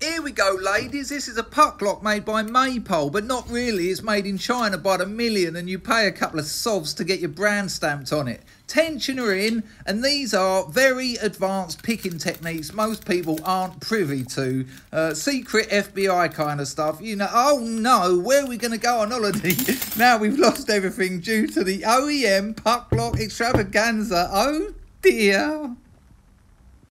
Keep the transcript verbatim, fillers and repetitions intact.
Here we go, ladies. This is a puck lock made by Maypole, but not really. It's made in China by the million, and you pay a couple of sovs to get your brand stamped on it. Tensioner in, and these are very advanced picking techniques most people aren't privy to. Uh, secret F B I kind of stuff. You know, oh no, where are we going to go on holiday? Now we've lost everything due to the O E M puck lock extravaganza. Oh dear.